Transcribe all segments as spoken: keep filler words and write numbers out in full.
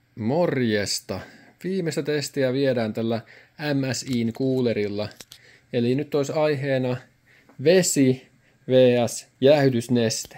Morjesta. Viimeistä testiä viedään tällä M S I:n coolerilla. Eli nyt olisi aiheena vesi versus jäähdytysneste.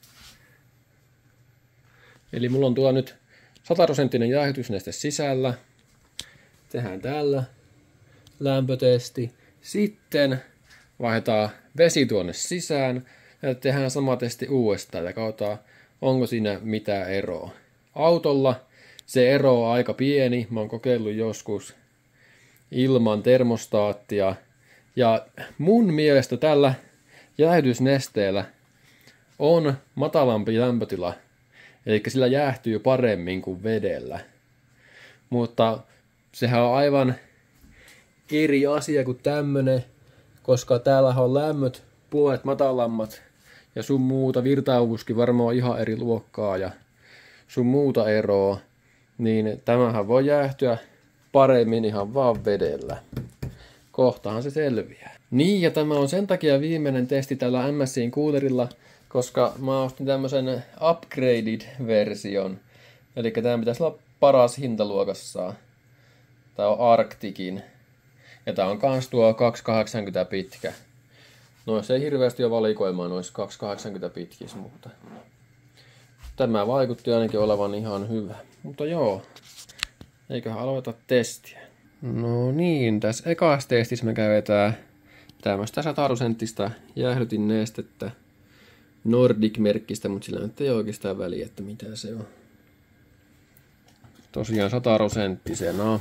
Eli mulla on tuolla nyt sata prosenttinen jäähdytysneste sisällä. Tehdään tällä lämpötesti. Sitten vaihdetaan vesi tuonne sisään ja tehdään sama testi uudestaan ja katsotaan, onko siinä mitään eroa. Autolla se ero on aika pieni. Mä oon kokeillut joskus ilman termostaattia. Ja mun mielestä tällä jäähdytysnesteellä on matalampi lämpötila. Eli sillä jäähtyy paremmin kuin vedellä. Mutta sehän on aivan eri asia kuin tämmönen, koska täällä on lämmöt puolet matalammat ja sun muuta virtaavuuskin varmaan ihan eri luokkaa ja sun muuta eroa, niin tämähän voi jäähtyä paremmin ihan vaan vedellä. Kohtahan se selviää. Niin, ja tämä on sen takia viimeinen testi tällä M S I:n coolerilla, koska mä ostin tämmösen upgraded-version. Eli tämä pitäisi olla paras hintaluokassaan. Tää on Arcticin. Ja tää on kans tuo kaksi kahdeksankymmentä pitkä. Noissa ei hirveästi ole valikoimaa noissa kaksi kahdeksankymmentä pitkissä, mutta tämä vaikutti ainakin olevan ihan hyvä. Mutta joo, eiköhän aloita testiä. No niin, tässä ekassa testissä me käytetään tämmöistä sata prosenttista jäähdytinnestettä Nordic-merkkistä, mutta sillä nyt ei oikeastaan väliä, että mitä se on. Tosiaan sata prosenttisena.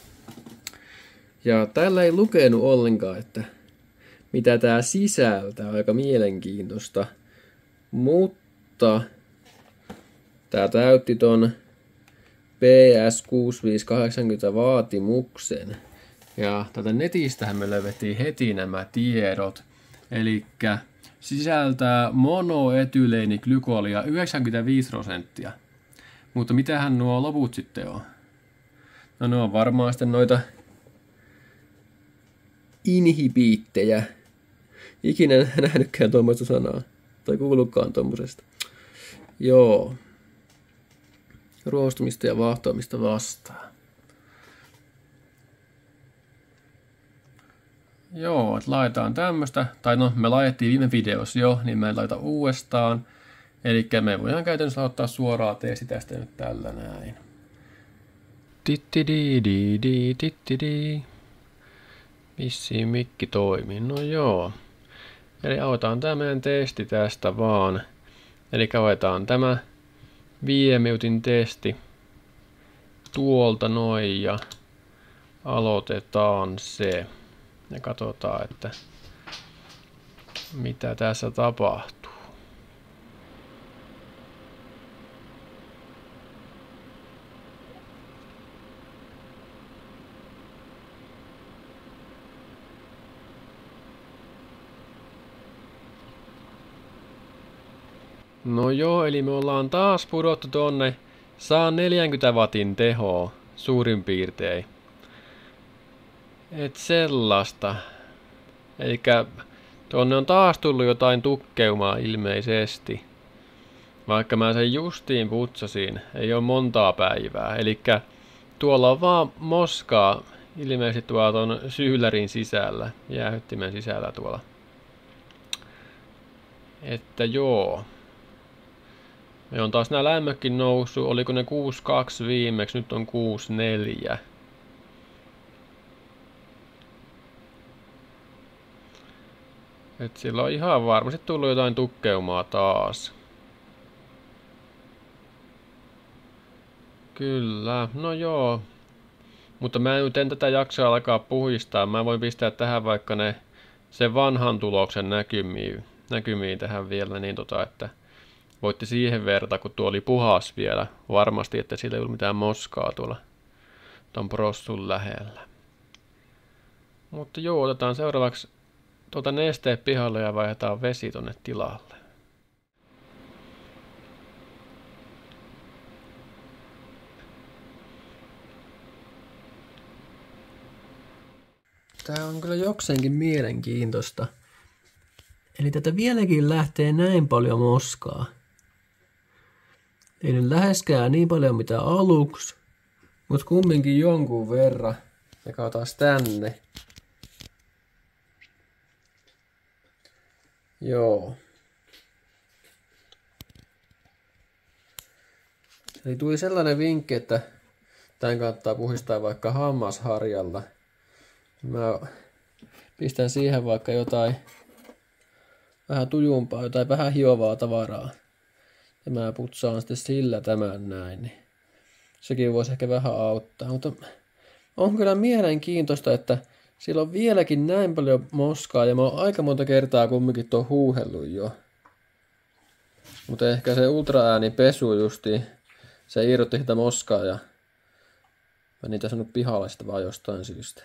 Ja täällä ei lukenut ollenkaan, että mitä tää sisältää, aika mielenkiintoista. Mutta tää täytti ton P S kuusikymmentäviisi kahdeksankymmentä vaatimuksen. Ja tätä netistähän me löydettiin heti nämä tiedot. Elikkä sisältää monoetyleeniglykolia yhdeksänkymmentäviisi prosenttia. Mutta mitähän nuo loput sitten on? No ne on varmaan sitten noita inhibiittejä. Ikinä en nähnytkään tuommoista sanaa. Tai kuullutkaan tuommoisesta. Joo. Ruostumista ja vaahtoamista vastaan. Joo, että laitetaan tämmöstä. Tai no, me laitettiin viime videossa jo, niin mä en laita uudestaan. Eli me voidaan käytännössä ottaa suoraan testi tästä nyt tällä näin. Tittidi, tittidi. Vissiin mikki toimii. No joo. Eli aloitetaan tämä meidän testi tästä vaan. Eli otetaan tämä viiden minuutin testi tuolta noin ja aloitetaan se. Ja katsotaan, että mitä tässä tapahtuu. No joo, eli me ollaan taas pudottu tonne sata neljäkymmentä watin tehoa suurin piirtein. Et sellaista. Elikkä tuonne on taas tullut jotain tukkeumaa ilmeisesti. Vaikka mä sen justiin putsasin, ei ole montaa päivää. Elikkä tuolla on vaan moskaa ilmeisesti tuolla ton syylärin sisällä, jäähyttimen sisällä tuolla. Että joo. Me on taas nää lämmökin noussut, oliko ne kuusi kaksi viimeksi, nyt on kuusi neljä. Et sillä on ihan varmasti tullut jotain tukkeumaa taas. Kyllä, no joo. Mutta mä nyt en tätä jaksaa alkaa puhistaa. Mä voin pistää tähän vaikka ne sen vanhan tuloksen näkymiin, näkymiin tähän vielä, niin tota, että voitte siihen verrata, kun tuo oli puhas vielä. Varmasti, että sillä ei ollut mitään moskaa tuolla ton prossun lähellä. Mutta joo, otetaan seuraavaksi tuota nesteet pihalle ja vaihdetaan vesi tonne tilalle. Tää on kyllä jokseenkin mielenkiintoista. Eli tätä vieläkin lähtee näin paljon moskaa. Ei nyt läheskään niin paljon mitä aluksi, Mut kumminkin jonkun verran. Ja katsotaan tänne. Joo. Eli tuli sellainen vinkki, että tämän kannattaa puhdistaa vaikka hammasharjalla. Mä pistän siihen vaikka jotain vähän tujumpaa, jotain vähän hiovaa tavaraa. Ja mä putsaan sitten sillä tämän näin. Niin sekin voisi ehkä vähän auttaa. Mutta on kyllä mielenkiintoista, että sillä on vieläkin näin paljon moskaa. Ja mä oon aika monta kertaa kumminkin tuon huuhellut jo. Mutta ehkä se ultraäänipesu justi, se irrotti sitä moskaa ja mä niitä sanonut pihalle sitä vaan jostain syystä.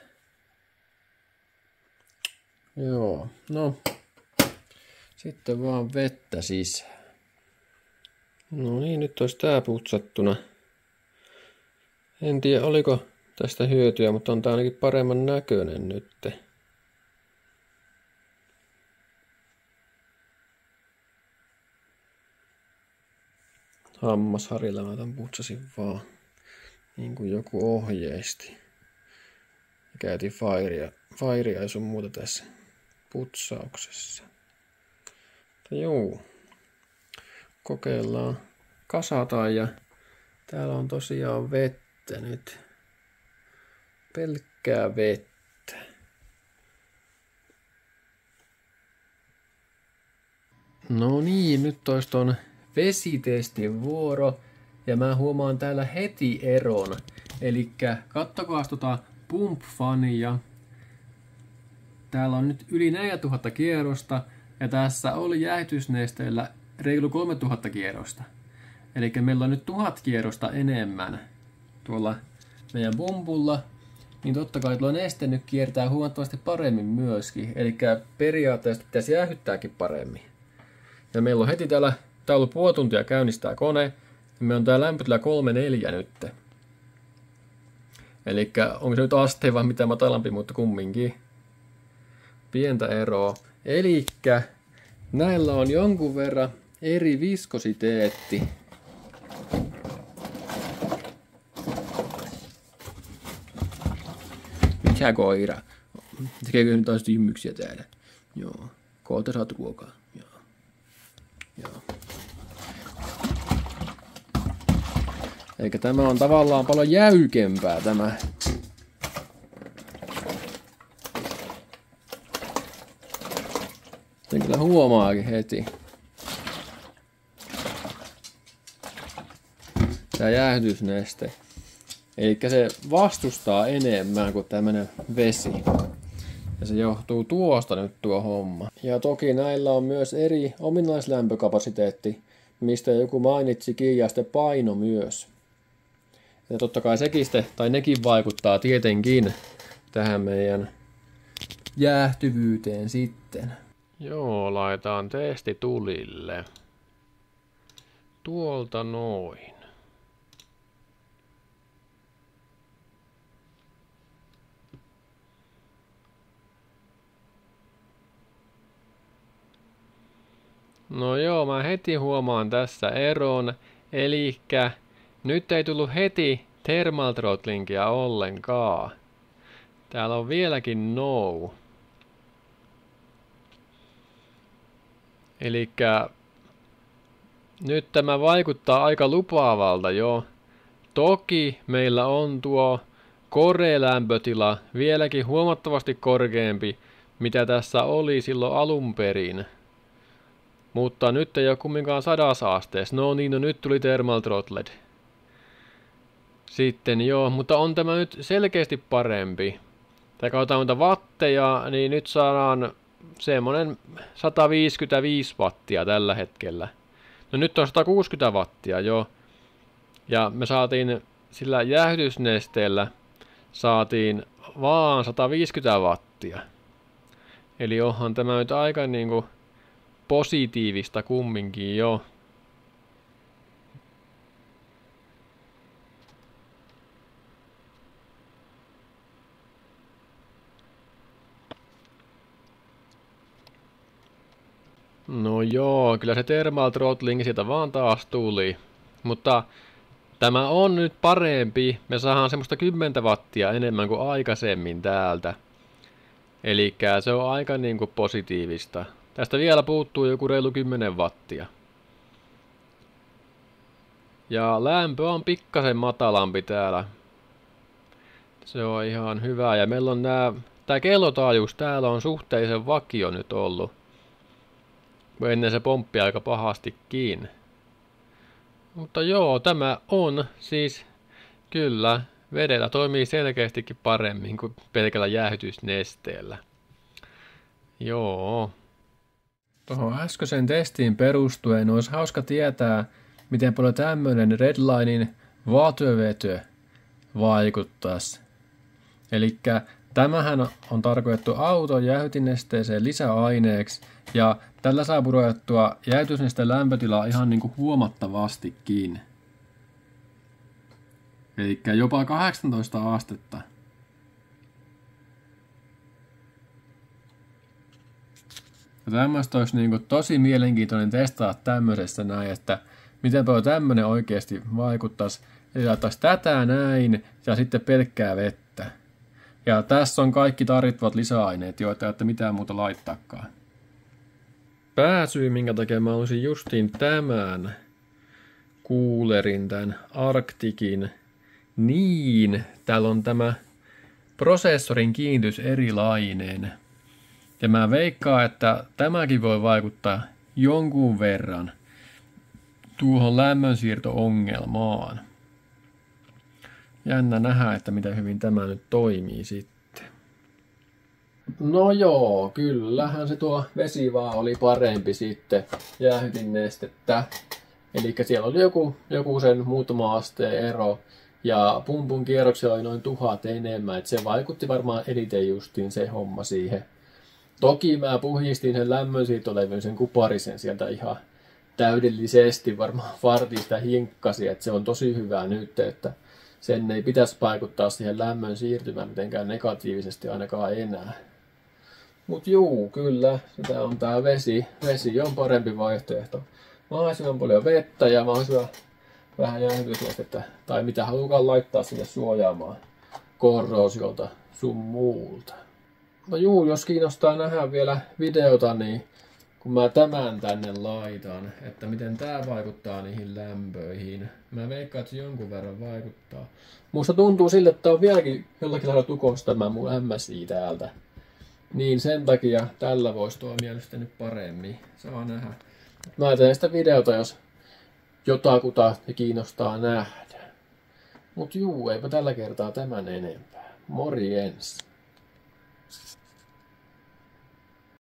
Joo, no. Sitten vaan vettä sisään. No niin, nyt olisi tää putsattuna. En tiedä oliko tästä hyötyä, mutta on tää ainakin paremman näköinen nytte. Hammasharilla mä tämän putsasin vaan niin kuin joku ohjeisti. Ja käytiin fairia, fairia ja sun muuta tässä putsauksessa. Mutta juu, kokeillaan kasataan ja täällä on tosiaan vettä nyt. Pelkkää vettä. No niin, nyt olisi ton vesitestin vuoro. Ja mä huomaan täällä heti eron. Elikkä kattokaa tota pump-fania. Täällä on nyt yli neljätuhatta kierrosta. Ja tässä oli jäähdytysnesteellä reilu kolmetuhatta kierrosta. Eli meillä on nyt tuhat kierrosta enemmän tuolla meidän pumpulla. Niin totta kai tuo neste nyt kiertää huomattavasti paremmin myöskin. Eli periaatteessa pitäisi jäähyttääkin paremmin. Ja meillä on heti täällä, tää on ollut puoli tuntia käynnistää kone. Ja me on tää lämpötila kolme neljä nyt. Eli onko se nyt asteen vai mitä matalampi, mutta kumminkin. Pientä eroa. Elikkä näillä on jonkun verran eri viskositeetti. Mikä koira? Tekeekö nyt taas tymmyksiä täällä? Joo. Koota saat ruokaa. Joo. Joo. Eikä tämä on tavallaan paljon jäykempää tämä. Sen kyllä huomaakin heti. Tää jäähdytysneste. Eli se vastustaa enemmän kuin tämmönen vesi. Ja se johtuu tuosta nyt tuo homma. Ja toki näillä on myös eri ominaislämpökapasiteetti, mistä joku mainitsikin, ja sitten paino myös. Ja totta kai sekin sitten, tai nekin vaikuttaa tietenkin tähän meidän jäähtyvyyteen sitten. Joo, laitetaan testi tulille. Tuolta noin. No joo, mä heti huomaan tässä eron. Elikkä nyt ei tullut heti thermal throttlingia ollenkaan. Täällä on vieläkin no. Elikkä nyt tämä vaikuttaa aika lupaavalta jo. Toki meillä on tuo core-lämpötila vieläkin huomattavasti korkeampi, mitä tässä oli silloin alun perin. Mutta nyt ei ole kumminkaan sadasaasteessa. No niin, no nyt tuli thermal throttled. Sitten joo, mutta on tämä nyt selkeästi parempi. Tai katsotaan noita watteja, niin nyt saadaan semmonen sata viisikymmentäviisi wattia tällä hetkellä. No nyt on sata kuusikymmentä wattia jo. Ja me saatiin sillä jäähdytysnesteellä saatiin vaan sata viisikymmentä wattia. Eli onhan tämä nyt aika niinku positiivista kumminkin jo. No joo, kyllä se thermal throttling sieltä vaan taas tuli. Mutta Tämä on nyt parempi. Me saadaan semmoista kymmentä wattia enemmän kuin aikaisemmin täältä. Eli se on aika niinku positiivista. Tästä vielä puuttuu joku reilu kymmenen wattia. Ja lämpö on pikkasen matalampi täällä. Se on ihan hyvä. Ja meillä on nää, tää kellotaajuus täällä on suhteellisen vakio nyt ollut. Ennen se pomppi aika pahastikin. Mutta joo, tämä on siis kyllä vedellä toimii selkeästikin paremmin kuin pelkällä jäähdytysnesteellä. Joo. Tuohon äskeisen testiin perustuen olisi hauska tietää, miten paljon tämmöinen Redlinein watervetö vaikuttaisi. Elikkä tämähän on tarkoitettu auton jäähdytinesteeseen lisäaineeksi, ja tällä saa pudotettua jäähdytysnesteen lämpötilaa ihan niinku huomattavastikin. Elikkä jopa kahdeksantoista astetta. Ja tämmöistä olisi niinku tosi mielenkiintoinen testata tämmöisessä näin, että miten paljon tämmöinen oikeasti vaikuttaisi. Eli laittaisi tätä näin ja sitten pelkkää vettä. Ja tässä on kaikki tarvittavat lisäaineet, joita ei ole mitään muuta laittaakaan. Pääsyy, minkä takia mä olisin justiin tämän kuulerin, tämän Arcticin, niin täällä on tämä prosessorin kiinnitys erilainen. Ja mä veikkaan, että tämäkin voi vaikuttaa jonkun verran tuohon lämmönsiirto-ongelmaan. Jännä nähdä, että miten hyvin tämä nyt toimii sitten. No joo, kyllähän se tuo vesi vaan oli parempi sitten jäähdytinnestettä. Eli siellä oli joku, joku sen muutama asteen ero. Ja pumpun kierroksia oli noin tuhat enemmän. Et se vaikutti varmaan eniten justiin se homma siihen. Toki mä puhistin sen lämmönsiirtolevyn, sen kuparisen sieltä ihan täydellisesti. Varmaan vartista hinkkasi, että se on tosi hyvä nyt, että sen ei pitäisi vaikuttaa siihen lämmön siirtymään mitenkään negatiivisesti ainakaan enää. Mut juu, kyllä, sitä on tää vesi. Vesi on parempi vaihtoehto. Mahdollisimman paljon vettä ja mahdollisimman vähän jäähdytysnestettä. Tai mitä halukaan laittaa sinne suojaamaan korroosiolta sun muulta. No juu, jos kiinnostaa nähdä vielä videota, niin kun mä tämän tänne laitan, että miten tää vaikuttaa niihin lämpöihin. Mä veikkaan, että se jonkun verran vaikuttaa. Musta tuntuu sille, että tää on vieläkin jollakin lailla tukossa tämä mun M S I täältä. Niin sen takia tällä voisi tuo mielestäni nyt paremmin. Saa nähdä. Mä teen sitä videota, jos jotakuta kiinnostaa nähdä. Mut juu, eipä tällä kertaa tämän enempää. Morjens!